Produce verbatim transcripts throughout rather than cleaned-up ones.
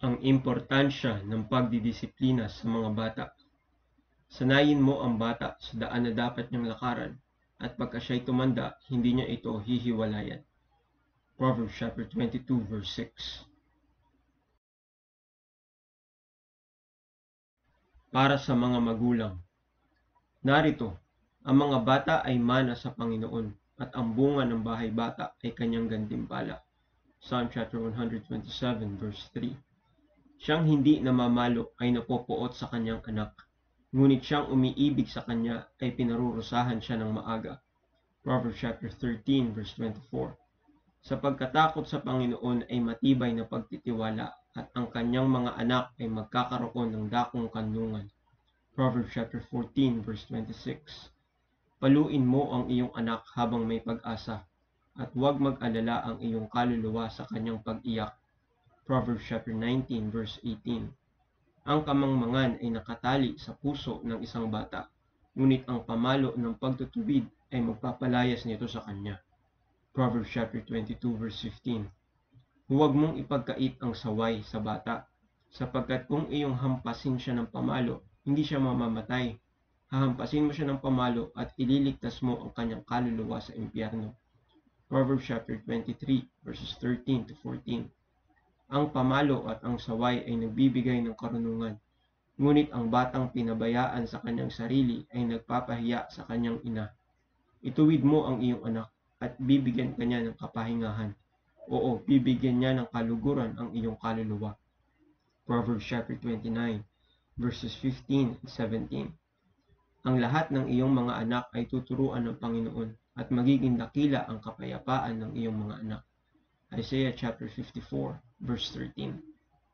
Ang importansya ng pagdidisiplina sa mga bata. Sanayin mo ang bata sa daan na dapat niyang lakaran, at pagka siya'y tumanda, hindi niya ito hihiwalayan. Proverbs chapter twenty-two verse six. Para sa mga magulang. Narito, ang mga bata ay mana sa Panginoon, at ang bunga ng bahay bata ay kanyang gantimpala. Psalm chapter one twenty-seven verse three. Siyang hindi namamalo ay napopoot sa kanyang anak, ngunit siyang umiibig sa kanya ay pinarurusahan siya ng maaga. Proverbs chapter thirteen verse twenty-four. Sa pagkatakot sa Panginoon ay matibay na pagtitiwala, at ang kanyang mga anak ay magkakaroon ng dakong kanlungan. Proverbs chapter fourteen verse twenty-six. Paluin mo ang iyong anak habang may pag-asa, at huwag mag-alala ang iyong kaluluwa sa kanyang pag-iyak. Proverbs chapter nineteen verse eighteen. Ang kamangmangan ay nakatali sa puso ng isang bata, ngunit ang pamalo ng pagtutuwid ay magpapalayas nito sa kanya. Proverbs chapter twenty-two verse fifteen. Huwag mong ipagkait ang saway sa bata, sapagkat kung iyong hampasin siya ng pamalo, hindi siya mamamatay. Hahampasin mo siya ng pamalo at ililigtas mo ang kanyang kaluluwa sa impyerno. Proverbs chapter twenty-three verses thirteen to fourteen. Ang pamalo at ang saway ay nagbibigay ng karunungan, ngunit ang batang pinabayaan sa kanyang sarili ay nagpapahiya sa kanyang ina. Ituwid mo ang iyong anak, at bibigyan ka niya ng kapahingahan. Oo, bibigyan niya ng kaluguran ang iyong kaluluwa. Proverbs chapter twenty-nine verses fifteen and seventeen. Ang lahat ng iyong mga anak ay tuturuan ng Panginoon, at magiging dakila ang kapayapaan ng iyong mga anak. Isaiah chapter fifty-four verse thirteen.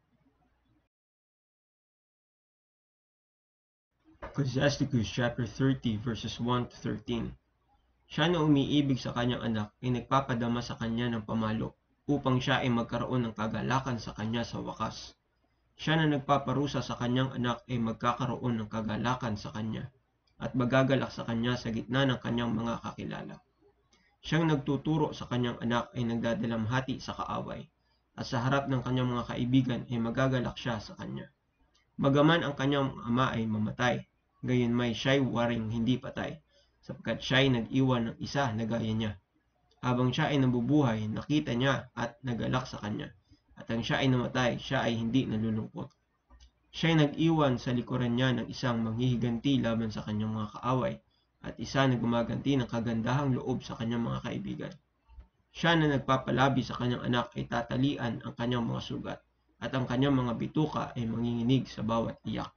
Ecclesiasticus chapter thirty verses one to thirteen. Siya na umiibig sa kanyang anak ay nagpapadama sa kanya ng pamalo, upang siya ay magkaroon ng kagalakan sa kanya sa wakas. Siya na nagpaparusa sa kanyang anak ay magkakaroon ng kagalakan sa kanya, at magagalak sa kanya sa gitna ng kanyang mga kakilala. Siyang nagtuturo sa kanyang anak ay nagdadalamhati sa kaaway, at sa harap ng kanyang mga kaibigan ay magagalak siya sa kanya. Bagaman ang kanyang ama ay mamatay, gayon may siya'y waring hindi patay, sapagkat siya'y nag-iwan ng isa na gaya niya. Habang siya ay nabubuhay, nakita niya at nagalak sa kanya, at ang siya ay namatay, siya ay hindi nalulungkot. Siya'y nag-iwan sa likuran niya ng isang manghihiganti laban sa kanyang mga kaaway, at isa na gumaganti ng kagandahang loob sa kanyang mga kaibigan. Siya na nagpapalabi sa kanyang anak ay tatalian ang kanyang mga sugat, at ang kanyang mga bituka ay manginginig sa bawat iyak.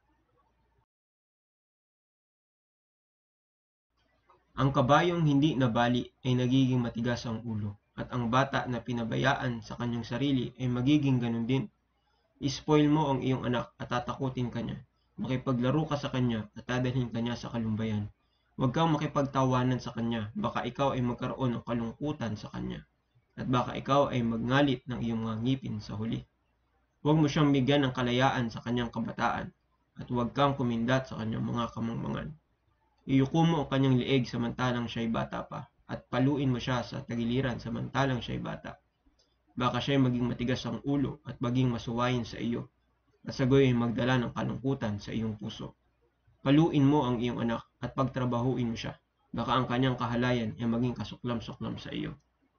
Ang kabayong hindi nabali ay nagiging matigas ang ulo, at ang bata na pinabayaan sa kanyang sarili ay magiging ganun din. Ispoil mo ang iyong anak at tatakutin ka niya. Makipaglaro ka sa kanya at dadalhin ka niya sa kalumbayan. Huwag kang makipagtawanan sa kanya, baka ikaw ay magkaroon ng kalungkutan sa kanya, at baka ikaw ay magngalit ng iyong mga ngipin sa huli. Huwag mo siyang bigyan ng kalayaan sa kanyang kabataan, at huwag kang kumindat sa kanyang mga kamangmangan. Iyuko mo ang kanyang lieg samantalang siya'y bata pa, at paluin mo siya sa tagiliran samantalang siya'y bata. Baka siya'y maging matigas ang ulo at maging masuwayin sa iyo, at sa gayoy ay magdala ng kalungkutan sa iyong puso. Paluin mo ang iyong anak at pagtrabahuin mo siya, baka ang kanyang kahalayan ay maging kasuklam-suklam sa iyo.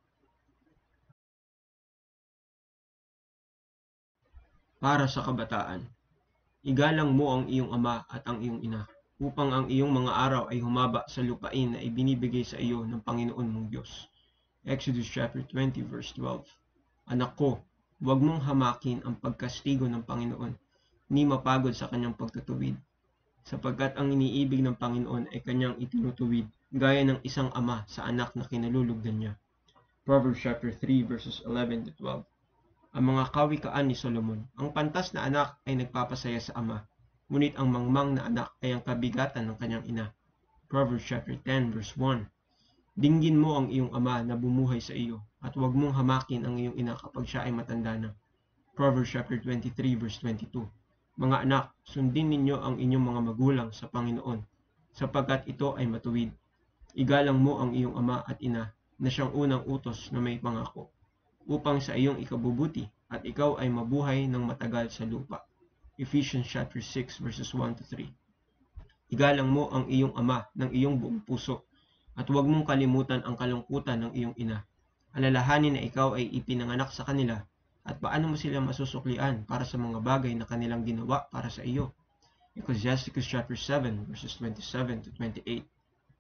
Para sa kabataan. Igalang mo ang iyong ama at ang iyong ina, upang ang iyong mga araw ay humaba sa lupain na ibinibigay sa iyo ng Panginoon mong Diyos. Exodus chapter twenty verse twelve. Anak ko, huwag mong hamakin ang pagkastigo ng Panginoon, ni mapagod sa kanyang pagtutuwid, sapagkat ang iniibig ng Panginoon ay kanyang itinutuwid, gaya ng isang ama sa anak na kinalulugdan niya. Proverbs chapter three verses eleven to twelve. Ang mga kawikaan ni Solomon. Ang pantas na anak ay nagpapasaya sa ama, ngunit ang mangmang na anak ay ang kabigatan ng kanyang ina. Proverbs chapter ten verse one. Dinggin mo ang iyong ama na bumuhay sa iyo, at huwag mong hamakin ang iyong ina kapag siya ay matanda na. Proverbs chapter twenty-three verse twenty-two. Mga anak, sundin ninyo ang inyong mga magulang sa Panginoon, sapagkat ito ay matuwid. Igalang mo ang iyong ama at ina, na siyang unang utos na may pangako, upang sa iyong ikabubuti at ikaw ay mabuhay ng matagal sa lupa. Ephesians chapter six verses one to three. Igalang mo ang iyong ama ng iyong buong puso at huwag mong kalimutan ang kalungkutan ng iyong ina. Alalahanin na ikaw ay ipinanganak sa kanila at paano mo sila masusuklian para sa mga bagay na kanilang ginawa para sa iyo. Ecclesiasticus chapter seven verses twenty-seven to twenty-eight.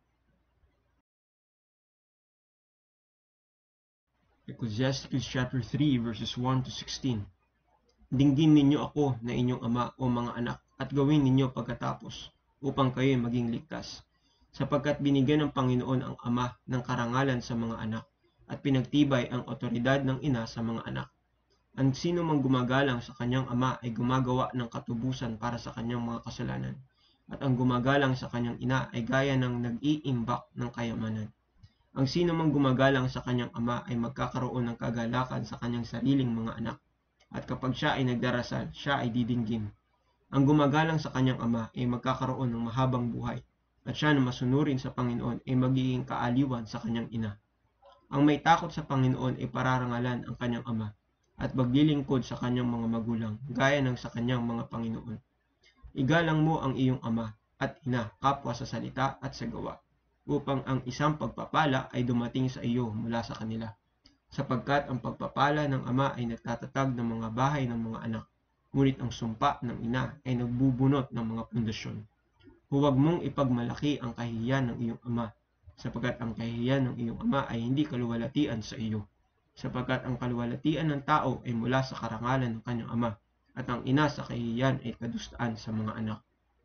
Ecclesiasticus chapter three verses one to sixteen. Dinggin ninyo ako na inyong ama o mga anak at gawin ninyo pagkatapos upang kayo'y maging ligtas. Sapagkat binigyan ng Panginoon ang ama ng karangalan sa mga anak at pinagtibay ang otoridad ng ina sa mga anak. Ang sino mang gumagalang sa kanyang ama ay gumagawa ng katubusan para sa kanyang mga kasalanan. At ang gumagalang sa kanyang ina ay gaya ng nag-iimbak ng kayamanan. Ang sino mang gumagalang sa kanyang ama ay magkakaroon ng kagalakan sa kanyang sariling mga anak. At kapag siya ay nagdarasal, siya ay didinggin. Ang gumagalang sa kanyang ama ay magkakaroon ng mahabang buhay. At siya na masunurin sa Panginoon ay magiging kaaliwan sa kanyang ina. Ang may takot sa Panginoon ay pararangalan ang kanyang ama at maglilingkod sa kanyang mga magulang gaya ng sa kanyang mga Panginoon. Igalang mo ang iyong ama at ina kapwa sa salita at sa gawa, upang ang isang pagpapala ay dumating sa iyo mula sa kanila. Sapagkat ang pagpapala ng ama ay nagtatatag ng mga bahay ng mga anak, ngunit ang sumpa ng ina ay nagbubunot ng mga pundasyon. Huwag mong ipagmalaki ang kahihiyan ng iyong ama, sapagkat ang kahihiyan ng iyong ama ay hindi kaluwalhatian sa iyo. Sapagkat ang kaluwalhatian ng tao ay mula sa karangalan ng kanyang ama, at ang ina sa kahihiyan ay kadustaan sa mga anak.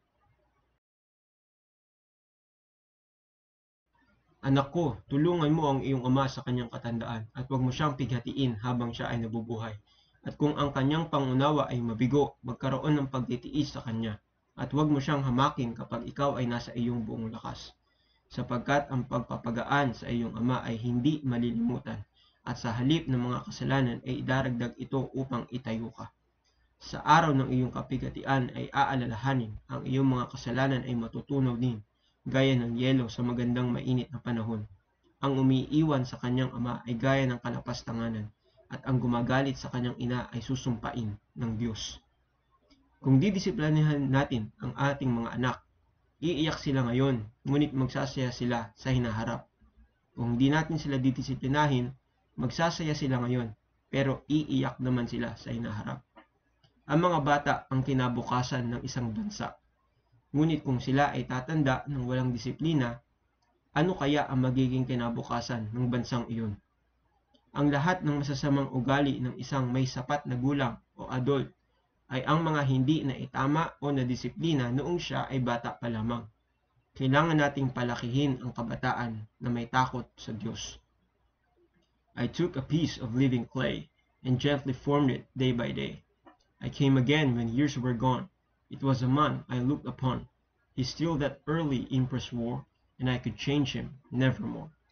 Anak ko, tulungan mo ang iyong ama sa kanyang katandaan at huwag mo siyang pighatiin habang siya ay nabubuhay. At kung ang kanyang pangunawa ay mabigo, magkaroon ng pagtitiis sa kanya. At huwag mo siyang hamakin kapag ikaw ay nasa iyong buong lakas. Sapagkat ang pagpapagaan sa iyong ama ay hindi malilimutan, at sa halip ng mga kasalanan ay idaragdag ito upang itayo ka. Sa araw ng iyong kapighatian ay aalalahanin, ang iyong mga kasalanan ay matutunaw din, gaya ng yelo sa magandang mainit na panahon. Ang umiiwan sa kanyang ama ay gaya ng kalapastanganan, at ang gumagalit sa kanyang ina ay susumpain ng Diyos. Kung didisiplinahan natin ang ating mga anak, iiyak sila ngayon, ngunit magsasaya sila sa hinaharap. Kung hindi natin sila didisiplinahin, magsasaya sila ngayon, pero iiyak naman sila sa hinaharap. Ang mga bata ang kinabukasan ng isang bansa. Ngunit kung sila ay tatanda ng walang disiplina, ano kaya ang magiging kinabukasan ng bansang iyon? Ang lahat ng masasamang ugali ng isang may sapat na gulang o adult ay ang mga hindi na itama o nadisiplina noong siya ay bata pa lamang. Kailangan nating palakihin ang kabataan na may takot sa Diyos. I took a piece of living clay and gently formed it day by day. I came again when years were gone. It was a man I looked upon. He still that early impress wore, and I could change him nevermore.